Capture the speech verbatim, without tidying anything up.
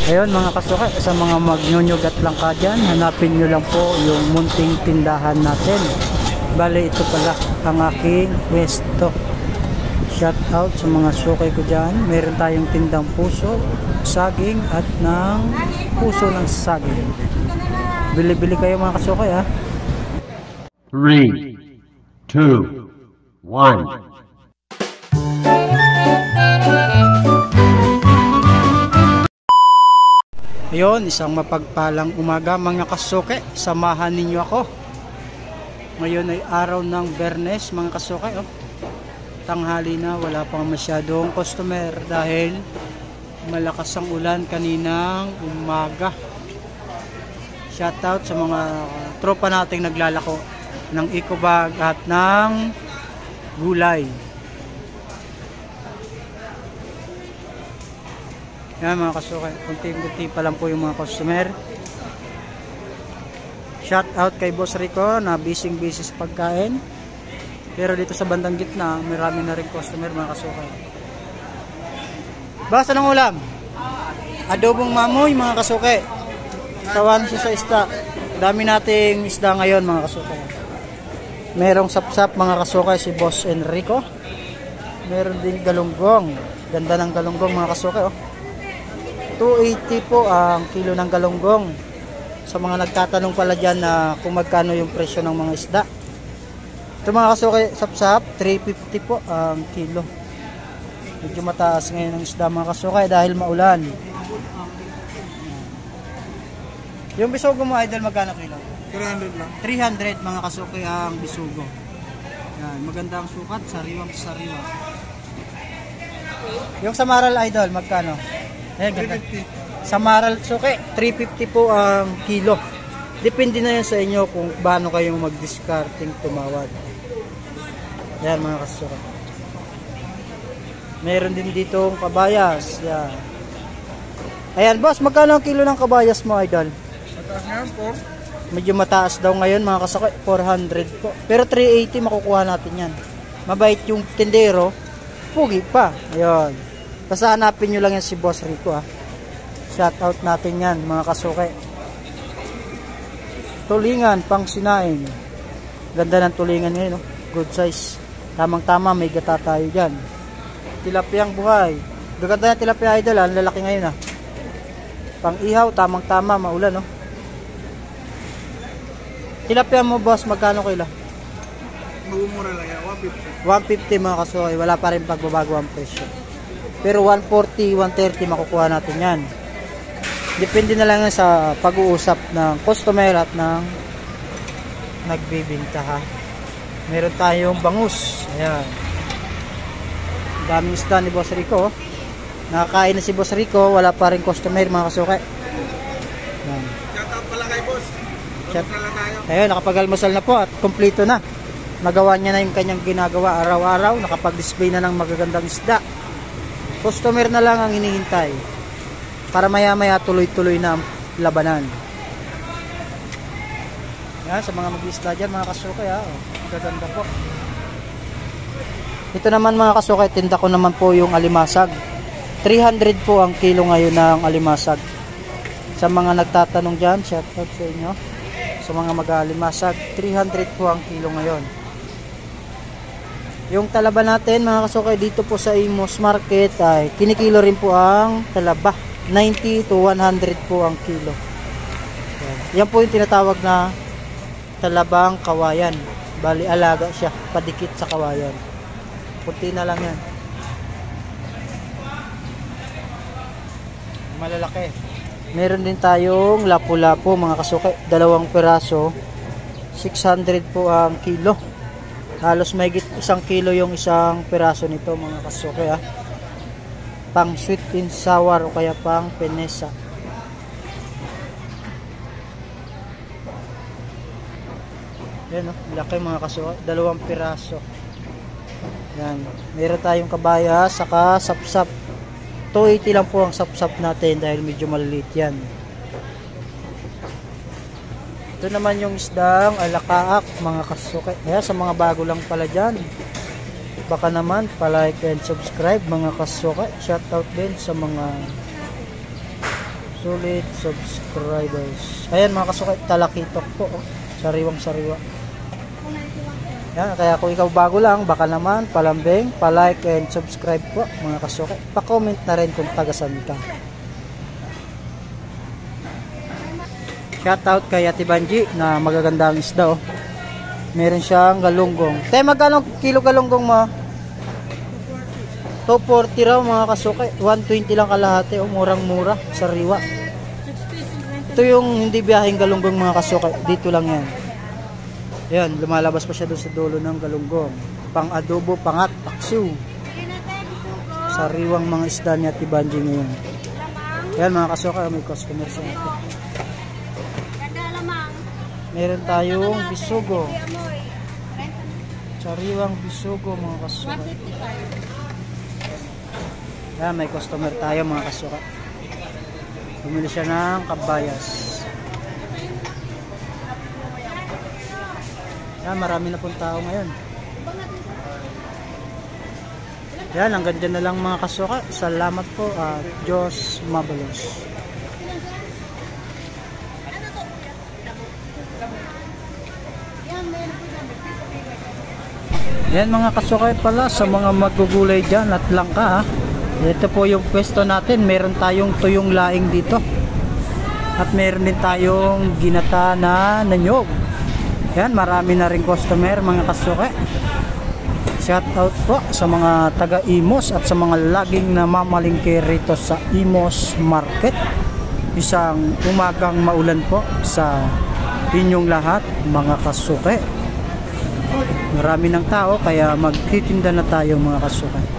Ayun mga kasuka, sa mga magnyunyugat lang ka dyan, hanapin nyo lang po yung munting tindahan natin. Bale, ito pala ang aking pwesto. Shout out sa mga sukay ko dyan. Meron tayong tindang puso, saging at ng puso ng saging. Bili-bili kayo mga kasukay ha. three, two, one. Ayun, isang mapagpalang umaga mga kasuke. Samahan ninyo ako. Ngayon ay araw ng Biyernes mga kasuke. Oh. Tanghali na, wala pang masyadong customer dahil malakas ang ulan kaninang umaga. Shoutout sa mga tropa nating naglalako ng eco bag at ng gulay. Yan mga kasuke, kunti-kunti pa lang po yung mga customer. Shout out kay Boss Rico na busy-busy sa pagkain. Pero dito sa bandang gitna, marami na rin customer mga kasuke. Basta ng ulam? Adobong mamoy mga kasuke. Tawan siya sa isda. Dami nating isda ngayon mga kasuke. Merong sapsap mga kasuke si Boss Enrico. Meron din galunggong. Ganda ng galunggong mga kasuke oh. two eighty po ang kilo ng galunggong. Sa mga nagtatanong pala dyan na kung magkano yung presyo ng mga isda. Ito mga kasuke, sapsap, three fifty po ang kilo. Medyo mataas ngayon ang isda mga kasuke dahil maulan. Yung bisugo mo idol magkano kilo? three hundred lang. three hundred mga kasuke ang bisugo. Yan, maganda ang sukat, sariwang sariwa. Yung samaral idol magkano? Eh, ganda. Sa maral suke, three fifty po ang kilo. Depende na yan sa inyo kung paano kayong mag-discarding tumawad. Yan mga kasuke. Meron din dito kabayas. Yan. Ayan boss, magkano ang kilo ng kabayas mo idol? Mataas nga po. Medyo mataas daw ngayon mga kasuke, four hundred po. Pero three eighty makukuha natin yan. Mabait yung tindero, pugi pa. Ayun. Basta hanapin nyo lang yan si Boss Rico ha. Shout out natin yan mga kasuke. Tulingan pang sinain. Ganda ng tulingan ngayon no? Good size. Tamang tama may gata tayo dyan. Tilapiyang buhay. Gaganda na tilapia idol ha. Ang lalaki ngayon ha. Pang ihaw tamang tama maulan no. Tilapia mo boss magkano kilo? Magumura lang yan, one fifty. one fifty mga kasuke. Wala pa rin pagbabago ang presyo. Pero one forty, one thirty makukuha natin yan. Depende na lang sa pag-uusap ng customer at ng nagbibinta ha. Meron tayong bangus. Ayan. Daming isda ni Boss Rico. Nakakain na si Boss Rico. Wala pa rin customer mga kasuke. Ayan. Shoutout pala kay boss. Shout. Ayun, nakapag-almusal na po at kompleto na. Nagawa niya na yung kanyang ginagawa araw-araw. Nakapag-display na ng magagandang isda. Customer na lang ang hinihintay para maya-maya tuloy-tuloy na ang labanan. Yan, sa mga mag-isla dyan, mga kasuke ha. Oh, gaganda po. Ito naman mga kasuke, tinda ko naman po yung alimasag. three hundred po ang kilo ngayon ng alimasag. Sa mga nagtatanong dyan, shout out sa inyo. Sa mga mag-alimasag, three hundred po ang kilo ngayon. Yung talaba natin mga kasuke dito po sa Imos Market ay kinikilo rin po ang talaba. ninety to one hundred po ang kilo. Yan, yan po yung tinatawag na talabang kawayan. Bali alaga siya, padikit sa kawayan. Kunti na lang yan. Malalaki. Meron din tayong lapu-lapu mga kasuke. Dalawang piraso. six hundred po ang kilo. Halos mahigit isang kilo yung isang piraso nito mga kasuke ha. Pang sweet and sour o kaya pang penesa. Yan o, laki mga kasuke. Dalawang piraso. Yan. Meron tayong kabaya saka sapsap. two eighty lang po ang sapsap natin dahil medyo maliliit yan. Ito naman yung isdang alakaak mga kasuke. Kaya sa mga bago lang pala dyan, baka naman pa-like and subscribe mga kasuke. Shoutout din sa mga Sulit subscribers. Ayan mga kasukay, talakitok po. Oh. Sariwang sariwa. Yan, kaya kung ikaw bago lang, baka naman palambing, palike and subscribe po mga kasukay. Pa-comment na rin kung tagasan ka. Shoutout kay Ate Banji na magagandang isda oh. Meron siyang galunggong. Te, magkano kilo galunggong mo? two forty raw mga kasukay. one twenty lang kalahati oh, murang-mura, sariwa. Ito yung hindi biyaheng galunggong mga kasukay. Dito lang yan. Yan, lumalabas pa siya doon sa dulo ng galunggong. Pang adobo, pangat, paksiw. Sariwang mga isda ni Ate Banji ngayon. Yan mga kasukay, may customer sa ito. Meron tayong bisugo. Sariwang bisugo mga kasukay. Yan, may customer tayo mga kasukay. Bumili siya ng kabayas. Yan, marami na pong tao ngayon. Yan, hanggang dyan na lang mga kasukay. Salamat po at Diyos mabalos. Yan mga kasukay pala sa mga magugulay dyan at langka ha. Ito po yung pwesto natin. Meron tayong tuyong laing dito. At meron din tayong ginata na nanyog. Yan, marami na rin customer mga kasukay. Shout out po sa mga taga Imos at sa mga laging namamalingke rito sa Imos Market. Isang umagang maulan po sa inyong lahat mga kasukay. Marami ng tao kaya magtitinda na tayo mga kasukay.